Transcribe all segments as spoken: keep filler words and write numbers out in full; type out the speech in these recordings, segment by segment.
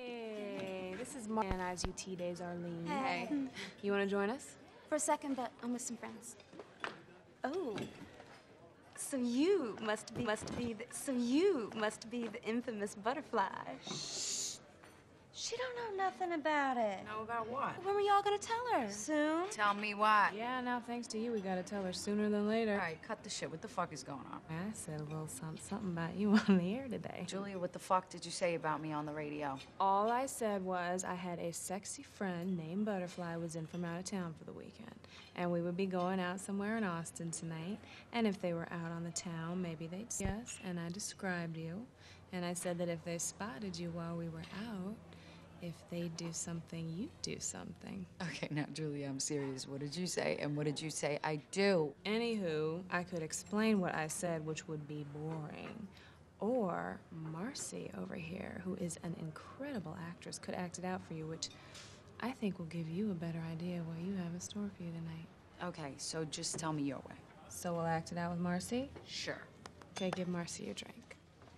Hey, this is Mar and I's U T Days, Arlene. Hey. You want to join us? For a second, but I'm with some friends. Oh. So you must be, must be the, so you must be the infamous butterfly. She don't know nothing about it. Know about what? When were y'all gonna tell her? Soon? Tell me what. Yeah, now thanks to you, we gotta tell her sooner than later. All right, cut the shit. What the fuck is going on? I said a little something, something about you on the air today. Julia, what the fuck did you say about me on the radio? All I said was I had a sexy friend named Butterfly was in from out of town for the weekend. And we would be going out somewhere in Austin tonight. And if they were out on the town, maybe they'd see us. And I described you. And I said that if they spotted you while we were out, if they do something, you do something. Okay, now, Julia, I'm serious. What did you say, and what did you say I do? Anywho, I could explain what I said, which would be boring. Or Marcy over here, who is an incredible actress, could act it out for you, which I think will give you a better idea of what you have in store for you tonight. Okay, so just tell me your way. So we'll act it out with Marcy? Sure. Okay, give Marcy your drink.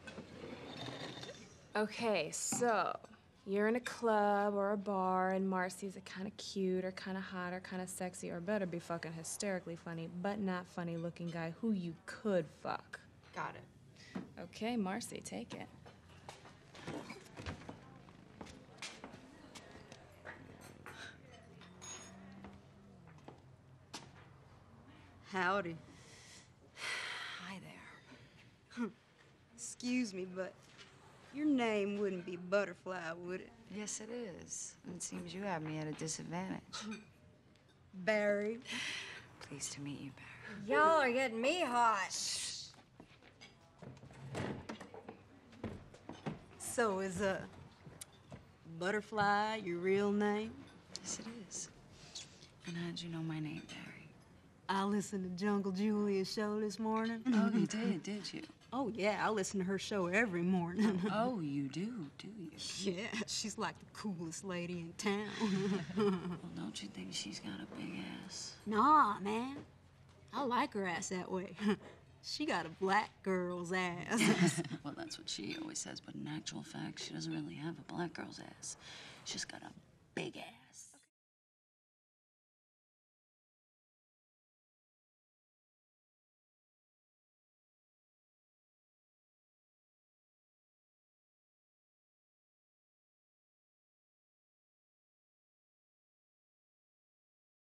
Okay, so you're in a club or a bar, and Marcy's a kind of cute or kind of hot or kind of sexy or better be fucking hysterically funny, but not funny looking guy who you could fuck. Got it. Okay, Marcy, take it. Howdy. Hi there. Excuse me, but your name wouldn't be Butterfly, would it? Yes, it is. It seems you have me at a disadvantage. Barry. Pleased to meet you, Barry. Y'all are getting me hot. So is, uh, Butterfly your real name? Yes, it is. And how'd you know my name, Barry? I listened to Jungle Julia's show this morning. Oh, you did, did you? Oh, yeah, I listen to her show every morning. Oh, you do, do you? Yeah, she's like the coolest lady in town. Well, don't you think she's got a big ass? Nah, man. I like her ass that way. She got a black girl's ass. Well, that's what she always says, but in actual fact, she doesn't really have a black girl's ass. She's got a big ass.